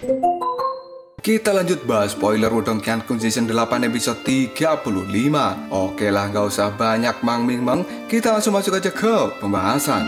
Kita lanjut bahas spoiler Wudong Qiankun Season 8 episode 35. Oke lah, nggak usah banyak mang-ming-mang, kita langsung masuk aja ke pembahasan.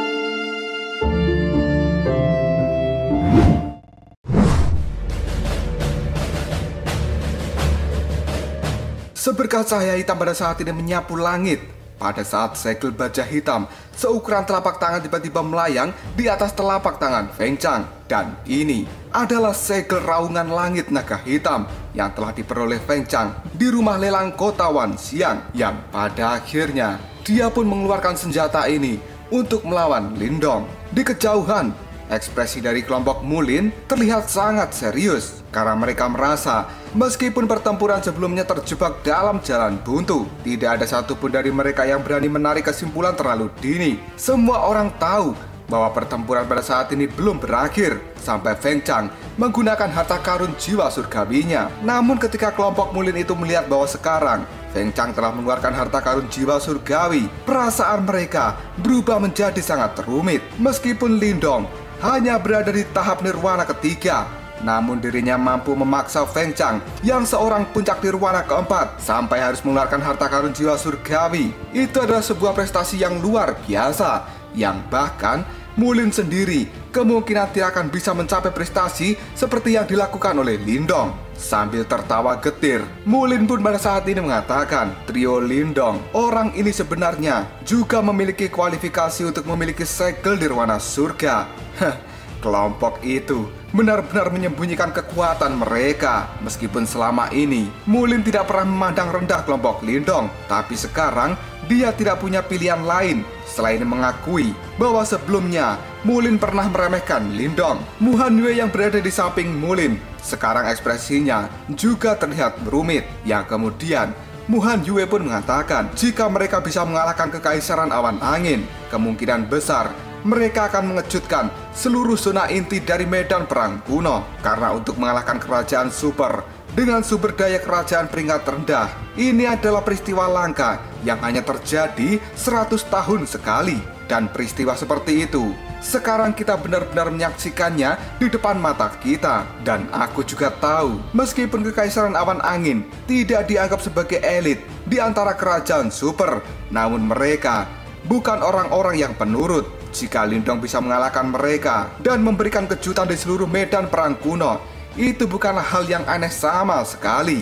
Seberkas cahaya hitam pada saat ini menyapu langit. Pada saat segel baja hitam seukuran telapak tangan tiba-tiba melayang di atas telapak tangan Feng Chang. Dan ini adalah segel raungan langit naga hitam yang telah diperoleh Feng Chang di rumah lelang kota Wanxiang, yang pada akhirnya dia pun mengeluarkan senjata ini untuk melawan Lindong. Di kejauhan, ekspresi dari kelompok Mulin terlihat sangat serius karena mereka merasa meskipun pertempuran sebelumnya terjebak dalam jalan buntu, tidak ada satupun dari mereka yang berani menarik kesimpulan terlalu dini. Semua orang tahu bahwa pertempuran pada saat ini belum berakhir sampai Feng Chang menggunakan harta karun jiwa surgawinya. Namun ketika kelompok Mulin itu melihat bahwa sekarang Feng Chang telah mengeluarkan harta karun jiwa surgawi, perasaan mereka berubah menjadi sangat rumit. Meskipun Lindong hanya berada di tahap nirwana ketiga, namun dirinya mampu memaksa Feng Chang yang seorang puncak nirwana keempat sampai harus mengeluarkan harta karun jiwa surgawi. Itu adalah sebuah prestasi yang luar biasa, yang bahkan Mulin sendiri kemungkinan tidak akan bisa mencapai prestasi seperti yang dilakukan oleh Lindong. Sambil tertawa getir, Mulin pun pada saat ini mengatakan trio Lindong, orang ini sebenarnya juga memiliki kualifikasi untuk memiliki segel nirwana surga. Kelompok itu benar-benar menyembunyikan kekuatan mereka. Meskipun selama ini Mulin tidak pernah memandang rendah kelompok Lindong, tapi sekarang dia tidak punya pilihan lain selain mengakui bahwa sebelumnya Mulin pernah meremehkan Lindong. Mu Hanyue yang berada di samping Mulin sekarang ekspresinya juga terlihat rumit, yang kemudian Mu Hanyue pun mengatakan jika mereka bisa mengalahkan kekaisaran awan angin, kemungkinan besar mereka akan mengejutkan seluruh zona inti dari medan perang kuno. Karena untuk mengalahkan kerajaan super dengan sumber daya kerajaan peringkat rendah, ini adalah peristiwa langka yang hanya terjadi 100 tahun sekali. Dan peristiwa seperti itu sekarang kita benar-benar menyaksikannya di depan mata kita. Dan aku juga tahu, meskipun kekaisaran awan angin tidak dianggap sebagai elit di antara kerajaan super, namun mereka bukan orang-orang yang penurut. Jika Lindong bisa mengalahkan mereka dan memberikan kejutan di seluruh medan perang kuno, itu bukanlah hal yang aneh sama sekali.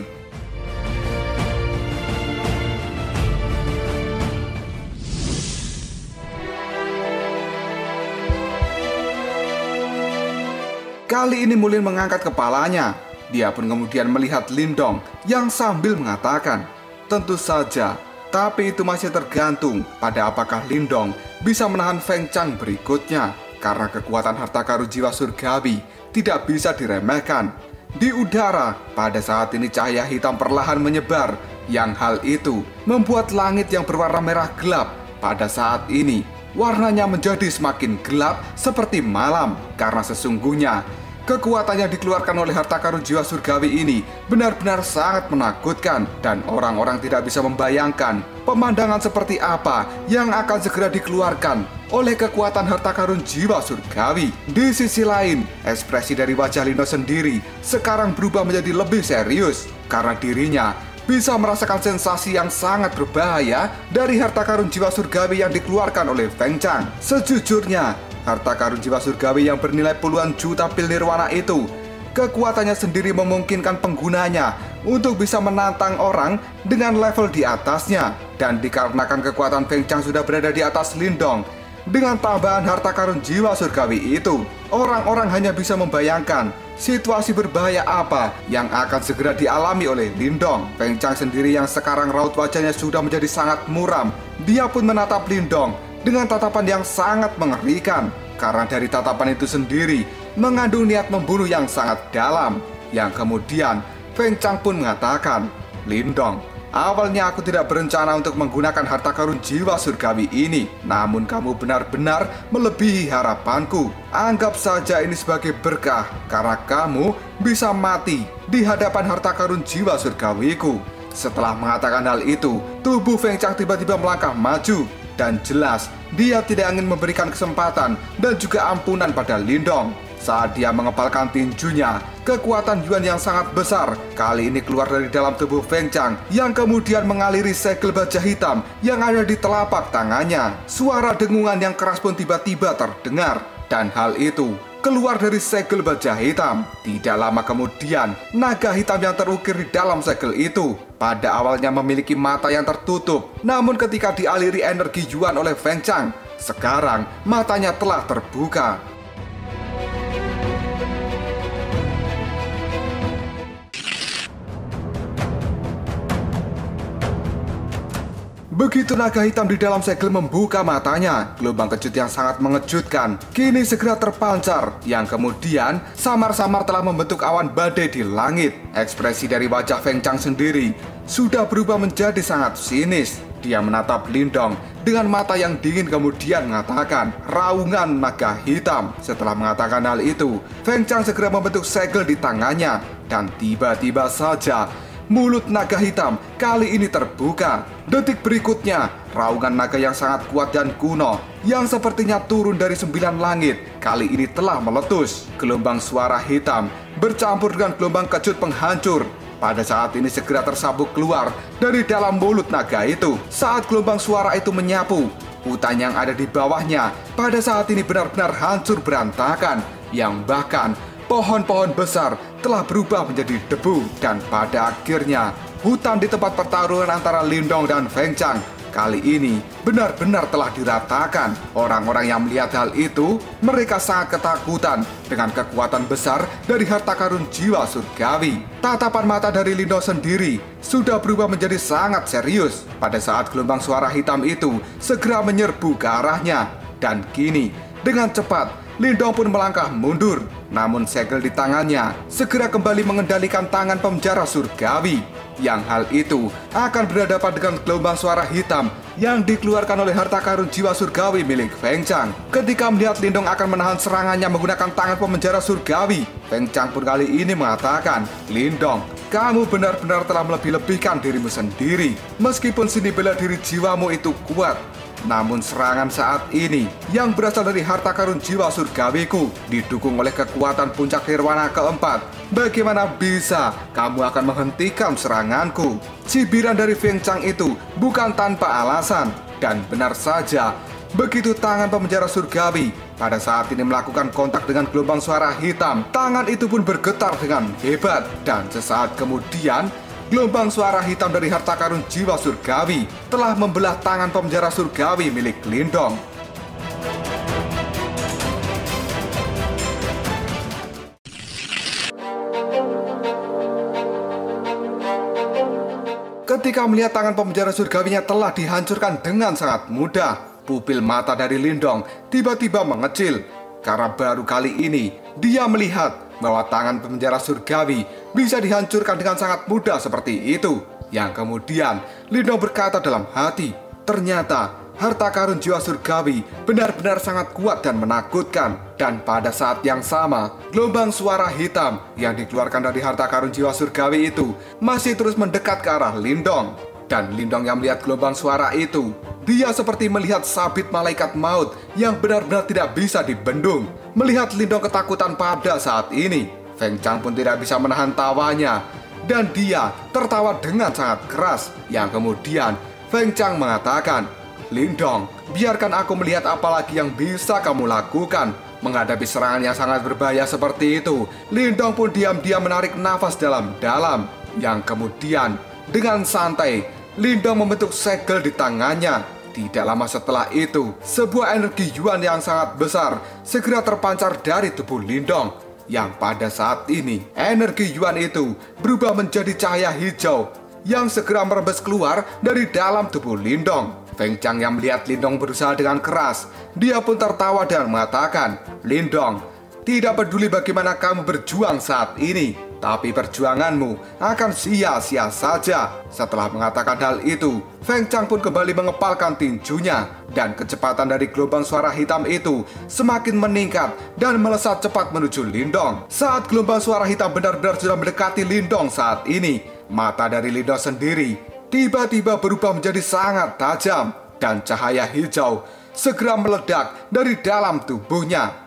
Kali ini Mulin mengangkat kepalanya. Dia pun kemudian melihat Lindong yang sambil mengatakan, tentu saja, tapi itu masih tergantung pada apakah Lindong bisa menahan Feng Chang berikutnya. Karena kekuatan harta karun jiwa surgawi tidak bisa diremehkan. Di udara, pada saat ini cahaya hitam perlahan menyebar, yang hal itu membuat langit yang berwarna merah gelap pada saat ini warnanya menjadi semakin gelap seperti malam. Karena sesungguhnya kekuatan yang dikeluarkan oleh harta karun jiwa surgawi ini benar-benar sangat menakutkan, dan orang-orang tidak bisa membayangkan pemandangan seperti apa yang akan segera dikeluarkan oleh kekuatan harta karun jiwa surgawi. Di sisi lain, ekspresi dari wajah Lindong sendiri sekarang berubah menjadi lebih serius karena dirinya bisa merasakan sensasi yang sangat berbahaya dari harta karun jiwa surgawi yang dikeluarkan oleh Feng Chang. Sejujurnya, harta karun jiwa surgawi yang bernilai puluhan juta pil nirwana itu, kekuatannya sendiri memungkinkan penggunanya untuk bisa menantang orang dengan level di atasnya. Dan dikarenakan kekuatan Feng Chang sudah berada di atas Lindong, dengan tambahan harta karun jiwa surgawi itu, orang-orang hanya bisa membayangkan situasi berbahaya apa yang akan segera dialami oleh Lindong. Feng Chang sendiri yang sekarang raut wajahnya sudah menjadi sangat muram, dia pun menatap Lindong dengan tatapan yang sangat mengerikan. Karena dari tatapan itu sendiri mengandung niat membunuh yang sangat dalam. Yang kemudian Feng Chang pun mengatakan, Lindong, awalnya aku tidak berencana untuk menggunakan harta karun jiwa surgawi ini, namun kamu benar-benar melebihi harapanku. Anggap saja ini sebagai berkah, karena kamu bisa mati di hadapan harta karun jiwa surgawiku. Setelah mengatakan hal itu, tubuh Feng Chang tiba-tiba melangkah maju. Dan jelas, dia tidak ingin memberikan kesempatan dan juga ampunan pada Lindong. Saat dia mengepalkan tinjunya, kekuatan Yuan yang sangat besar kali ini keluar dari dalam tubuh Feng Chang yang kemudian mengaliri segel baja hitam yang ada di telapak tangannya. Suara dengungan yang keras pun tiba-tiba terdengar, dan hal itu keluar dari segel baja hitam. Tidak lama kemudian, naga hitam yang terukir di dalam segel itu pada awalnya memiliki mata yang tertutup, namun ketika dialiri energi Yuan oleh Feng Chang, sekarang matanya telah terbuka. Begitu naga hitam di dalam segel membuka matanya, gelombang kejut yang sangat mengejutkan kini segera terpancar, yang kemudian samar-samar telah membentuk awan badai di langit. Ekspresi dari wajah Feng Chang sendiri sudah berubah menjadi sangat sinis. Dia menatap Lindong dengan mata yang dingin kemudian mengatakan, "Raungan naga hitam." Setelah mengatakan hal itu, Feng Chang segera membentuk segel di tangannya, dan tiba-tiba saja mulut naga hitam kali ini terbuka. Detik berikutnya, raungan naga yang sangat kuat dan kuno yang sepertinya turun dari 9 langit kali ini telah meletus. Gelombang suara hitam bercampur dengan gelombang kejut penghancur pada saat ini segera tersabuk keluar dari dalam mulut naga itu. Saat gelombang suara itu menyapu, hutan yang ada di bawahnya pada saat ini benar-benar hancur berantakan, yang bahkan pohon-pohon besar telah berubah menjadi debu. Dan pada akhirnya, hutan di tempat pertarungan antara Lindong dan Feng Chang kali ini benar-benar telah diratakan. Orang-orang yang melihat hal itu, mereka sangat ketakutan dengan kekuatan besar dari harta karun jiwa surgawi. Tatapan mata dari Lindong sendiri sudah berubah menjadi sangat serius pada saat gelombang suara hitam itu segera menyerbu ke arahnya. Dan kini, dengan cepat, Lindong pun melangkah mundur, namun segel di tangannya segera kembali mengendalikan tangan pemenjara surgawi, yang hal itu akan berhadapan dengan gelombang suara hitam yang dikeluarkan oleh harta karun jiwa surgawi milik Feng Chang. Ketika melihat Lindong akan menahan serangannya menggunakan tangan pemenjara surgawi, Feng Chang pun kali ini mengatakan, "Lindong, kamu benar-benar telah melebih-lebihkan dirimu sendiri. Meskipun seni bela diri jiwamu itu kuat, namun serangan saat ini yang berasal dari harta karun jiwa surgawiku didukung oleh kekuatan puncak nirwana keempat. Bagaimana bisa kamu akan menghentikan seranganku?" Cibiran dari Feng Chang itu bukan tanpa alasan, dan benar saja, begitu tangan pemenjara surgawi pada saat ini melakukan kontak dengan gelombang suara hitam, tangan itu pun bergetar dengan hebat, dan sesaat kemudian gelombang suara hitam dari harta karun jiwa surgawi telah membelah tangan pemenjara surgawi milik Lindong. Ketika melihat tangan pemenjara surgawinya telah dihancurkan dengan sangat mudah, pupil mata dari Lindong tiba-tiba mengecil, karena baru kali ini dia melihat bahwa tangan pemenjara surgawi bisa dihancurkan dengan sangat mudah seperti itu. Yang kemudian Lindong berkata dalam hati, ternyata harta karun jiwa surgawi benar-benar sangat kuat dan menakutkan. Dan pada saat yang sama, gelombang suara hitam yang dikeluarkan dari harta karun jiwa surgawi itu masih terus mendekat ke arah Lindong. Dan Lindong yang melihat gelombang suara itu, dia seperti melihat sabit malaikat maut yang benar-benar tidak bisa dibendung. Melihat Lindong ketakutan pada saat ini, Feng Chang pun tidak bisa menahan tawanya, dan dia tertawa dengan sangat keras. Yang kemudian Feng Chang mengatakan, "Lindong, biarkan aku melihat apa lagi yang bisa kamu lakukan." Menghadapi serangan yang sangat berbahaya seperti itu, Lindong pun diam-diam menarik nafas dalam-dalam. Yang kemudian dengan santai, Lindong membentuk segel di tangannya. Tidak lama setelah itu, sebuah energi Yuan yang sangat besar segera terpancar dari tubuh Lindong. Yang pada saat ini, energi Yuan itu berubah menjadi cahaya hijau yang segera merembes keluar dari dalam tubuh Lindong. Feng Chang yang melihat Lindong berusaha dengan keras, dia pun tertawa dan mengatakan, "Lindong, tidak peduli bagaimana kamu berjuang saat ini, tapi perjuanganmu akan sia-sia saja." Setelah mengatakan hal itu, Feng Chang pun kembali mengepalkan tinjunya, dan kecepatan dari gelombang suara hitam itu semakin meningkat dan melesat cepat menuju Lindong. Saat gelombang suara hitam benar-benar sudah mendekati Lindong saat ini, mata dari Lindong sendiri tiba-tiba berubah menjadi sangat tajam, dan cahaya hijau segera meledak dari dalam tubuhnya.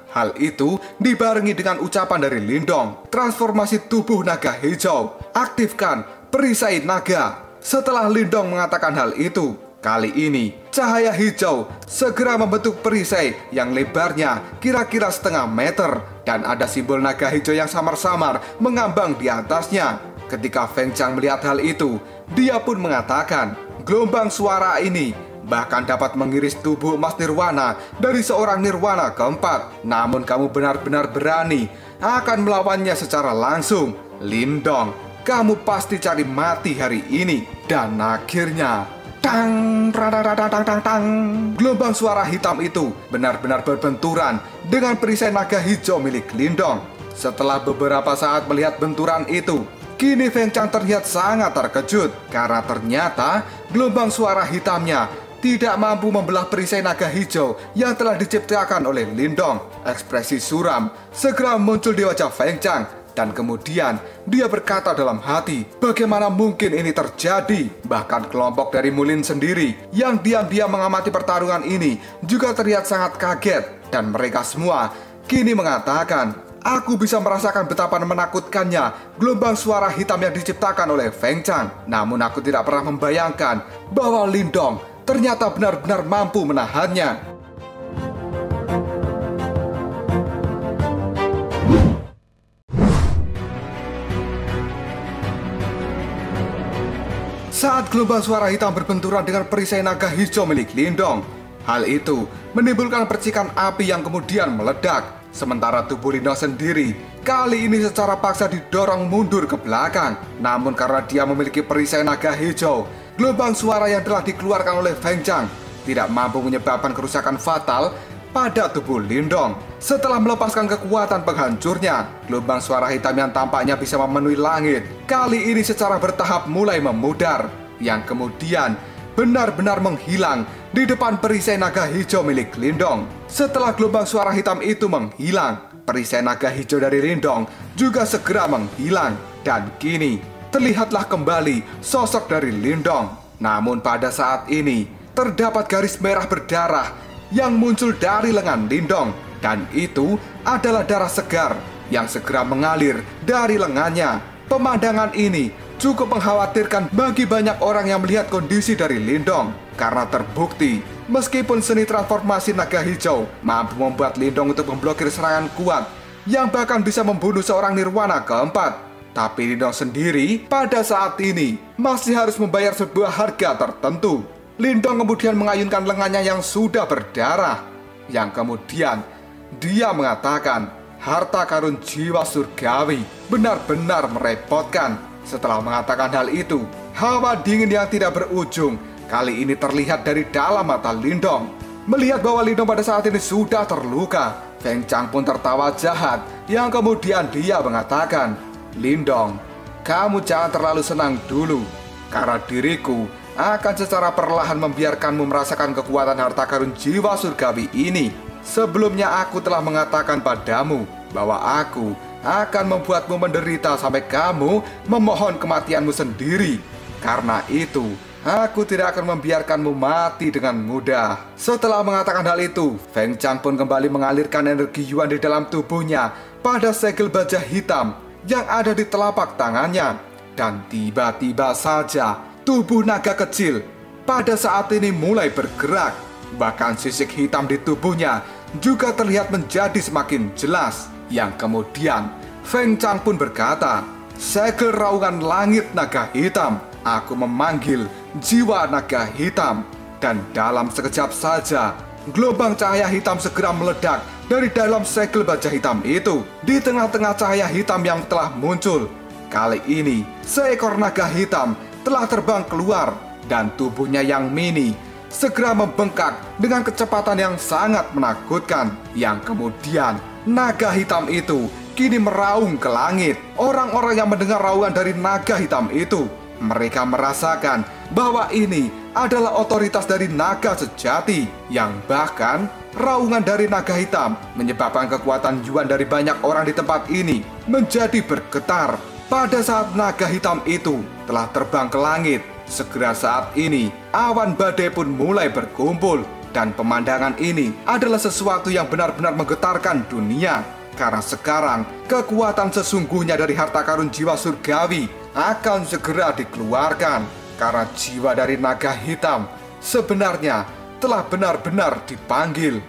Hal itu dibarengi dengan ucapan dari Lindong, transformasi tubuh naga hijau, aktifkan perisai naga. Setelah Lindong mengatakan hal itu, kali ini cahaya hijau segera membentuk perisai yang lebarnya kira-kira setengah meter dan ada simbol naga hijau yang samar-samar mengambang di atasnya. Ketika Feng Chang melihat hal itu, dia pun mengatakan, gelombang suara ini bahkan dapat mengiris tubuh emas nirwana dari seorang nirwana keempat. Namun kamu benar-benar berani akan melawannya secara langsung. Lindong, kamu pasti cari mati hari ini. Dan akhirnya, tang, tang, tang, tang. Gelombang suara hitam itu benar-benar berbenturan dengan perisai naga hijau milik Lindong. Setelah beberapa saat melihat benturan itu, kini Feng Chang terlihat sangat terkejut karena ternyata gelombang suara hitamnya tidak mampu membelah perisai naga hijau yang telah diciptakan oleh Lindong. Ekspresi suram segera muncul di wajah Feng Chang dan kemudian dia berkata dalam hati, bagaimana mungkin ini terjadi? Bahkan kelompok dari Mulin sendiri yang diam-diam mengamati pertarungan ini juga terlihat sangat kaget dan mereka semua kini mengatakan, aku bisa merasakan betapa menakutkannya gelombang suara hitam yang diciptakan oleh Feng Chang. Namun aku tidak pernah membayangkan bahwa Lindong ternyata benar-benar mampu menahannya. Saat gelombang suara hitam berbenturan dengan perisai naga hijau milik Lindong, hal itu menimbulkan percikan api yang kemudian meledak. Sementara tubuh Lindong sendiri kali ini secara paksa didorong mundur ke belakang. Namun karena dia memiliki perisai naga hijau, gelombang suara yang telah dikeluarkan oleh Feng Chang tidak mampu menyebabkan kerusakan fatal pada tubuh Lindong. Setelah melepaskan kekuatan penghancurnya, gelombang suara hitam yang tampaknya bisa memenuhi langit kali ini secara bertahap mulai memudar, yang kemudian benar-benar menghilang di depan perisai naga hijau milik Lindong. Setelah gelombang suara hitam itu menghilang, perisai naga hijau dari Lindong juga segera menghilang dan kini terlihatlah kembali sosok dari Lindong. Namun pada saat ini terdapat garis merah berdarah yang muncul dari lengan Lindong, dan itu adalah darah segar yang segera mengalir dari lengannya. Pemandangan ini cukup mengkhawatirkan bagi banyak orang yang melihat kondisi dari Lindong, karena terbukti meskipun seni transformasi naga hijau mampu membuat Lindong untuk memblokir serangan kuat yang bahkan bisa membunuh seorang nirwana keempat, tapi Lindong sendiri pada saat ini masih harus membayar sebuah harga tertentu. Lindong kemudian mengayunkan lengannya yang sudah berdarah, yang kemudian dia mengatakan, harta karun jiwa surgawi benar-benar merepotkan. Setelah mengatakan hal itu, hawa dingin yang tidak berujung kali ini terlihat dari dalam mata Lindong. Melihat bahwa Lindong pada saat ini sudah terluka, Feng Chang pun tertawa jahat, yang kemudian dia mengatakan, Lindong, kamu jangan terlalu senang dulu, karena diriku akan secara perlahan membiarkanmu merasakan kekuatan harta karun jiwa surgawi ini. Sebelumnya aku telah mengatakan padamu bahwa aku akan membuatmu menderita sampai kamu memohon kematianmu sendiri. Karena itu, aku tidak akan membiarkanmu mati dengan mudah. Setelah mengatakan hal itu, Feng Chang pun kembali mengalirkan energi Yuan di dalam tubuhnya pada segel baja hitam yang ada di telapak tangannya. Dan tiba-tiba saja tubuh naga kecil pada saat ini mulai bergerak. Bahkan sisik hitam di tubuhnya juga terlihat menjadi semakin jelas. Yang kemudian Feng Chang pun berkata, segel raungan langit naga hitam, aku memanggil jiwa naga hitam. Dan dalam sekejap saja gelombang cahaya hitam segera meledak dari dalam segel baja hitam itu. Di tengah-tengah cahaya hitam yang telah muncul, kali ini seekor naga hitam telah terbang keluar dan tubuhnya yang mini segera membengkak dengan kecepatan yang sangat menakutkan. Yang kemudian naga hitam itu kini meraung ke langit. Orang-orang yang mendengar raungan dari naga hitam itu, mereka merasakan bahwa ini adalah otoritas dari naga sejati, yang bahkan raungan dari naga hitam menyebabkan kekuatan Yuan dari banyak orang di tempat ini menjadi bergetar. Pada saat naga hitam itu telah terbang ke langit, segera saat ini awan badai pun mulai berkumpul. Dan pemandangan ini adalah sesuatu yang benar-benar menggetarkan dunia. Karena sekarang kekuatan sesungguhnya dari harta karun jiwa surgawi akan segera dikeluarkan. Karena jiwa dari naga hitam sebenarnya telah benar-benar dipanggil.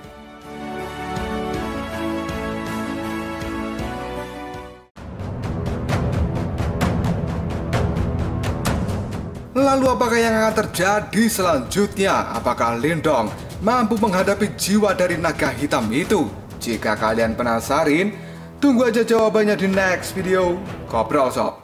Lalu apakah yang akan terjadi selanjutnya? Apakah Lindong mampu menghadapi jiwa dari naga hitam itu? Jika kalian penasaran, tunggu aja jawabannya di next video. Ngobrol sob.